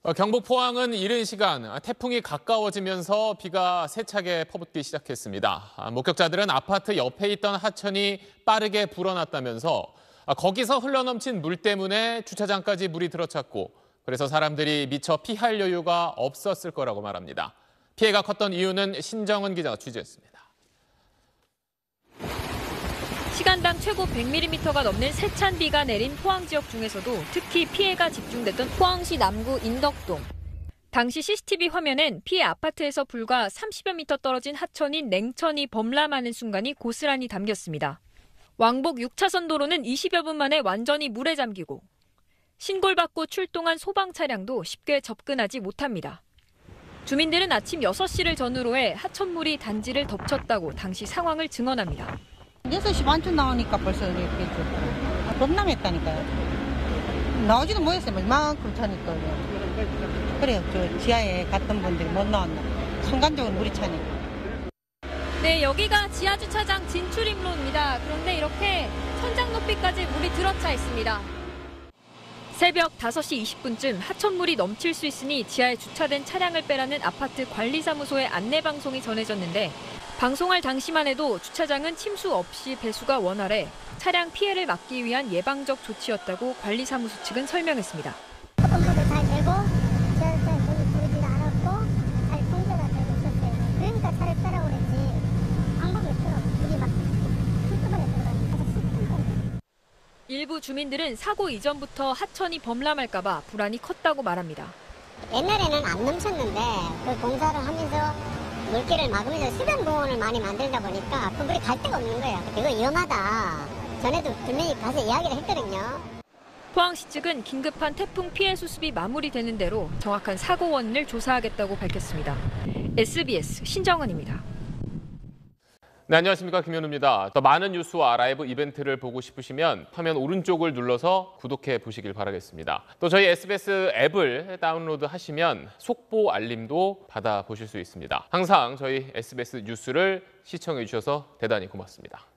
경북 포항은 이른 시간 태풍이 가까워지면서 비가 세차게 퍼붓기 시작했습니다. 목격자들은 아파트 옆에 있던 하천이 빠르게 불어났다면서 거기서 흘러넘친 물 때문에 주차장까지 물이 들어찼고 그래서 사람들이 미처 피할 여유가 없었을 거라고 말합니다. 피해가 컸던 이유는 신정은 기자가 취재했습니다. 시간당 최고 100mm가 넘는 세찬 비가 내린 포항 지역 중에서도 특히 피해가 집중됐던 포항시 남구 인덕동. 당시 CCTV 화면엔 피해 아파트에서 불과 30여 미터 떨어진 하천인 냉천이 범람하는 순간이 고스란히 담겼습니다. 왕복 6차선 도로는 20여 분 만에 완전히 물에 잠기고 신고를 출동한 소방 차량도 쉽게 접근하지 못합니다. 주민들은 아침 6시를 전후로 해 하천물이 단지를 덮쳤다고 당시 상황을 증언합니다. 6시 반쯤 나오니까 벌써 이렇게 범람했다니까요. 나오지도 못했어요. 이만큼 차니까요. 그래요. 저 지하에 갔던 분들이 못 나왔나. 순간적으로 물이 차니까. 네, 여기가 지하 주차장 진출입로입니다. 그런데 이렇게 천장 높이까지 물이 들어차 있습니다. 새벽 5시 20분쯤 하천물이 넘칠 수 있으니 지하에 주차된 차량을 빼라는 아파트 관리사무소의 안내방송이 전해졌는데 방송할 당시만 해도 주차장은 침수 없이 배수가 원활해 차량 피해를 막기 위한 예방적 조치였다고 관리사무소 측은 설명했습니다. 조금도 잘 되고 지하철 물이 부르지 않았고 잘 통제가 되고 있었어요. 그러니까 차를 빼라고 그랬지. 방법이 없어요. 물이 막 한꺼번에 들어가니까. 일부 주민들은 사고 이전부터 하천이 범람할까 봐 불안이 컸다고 말합니다. 옛날에는 안 넘쳤는데 그 공사를 하면서 물길을 막으면서 수변 공원을 많이 만들다 보니까 그 물이 갈 데가 없는 거야. 이거 위험하다. 전에도 분명히 가서 이야기를 했거든요. 포항시 측은 긴급한 태풍 피해 수습이 마무리되는 대로 정확한 사고 원인을 조사하겠다고 밝혔습니다. SBS 신정은입니다. 네, 안녕하십니까. 김현우입니다. 더 많은 뉴스와 라이브 이벤트를 보고 싶으시면 화면 오른쪽을 눌러서 구독해 보시길 바라겠습니다. 또 저희 SBS 앱을 다운로드 하시면 속보 알림도 받아보실 수 있습니다. 항상 저희 SBS 뉴스를 시청해 주셔서 대단히 고맙습니다.